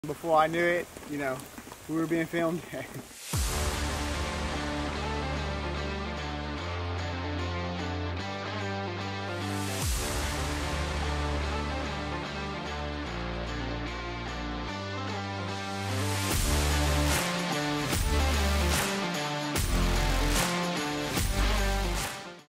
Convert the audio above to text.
Before I knew it, you know, we were being filmed.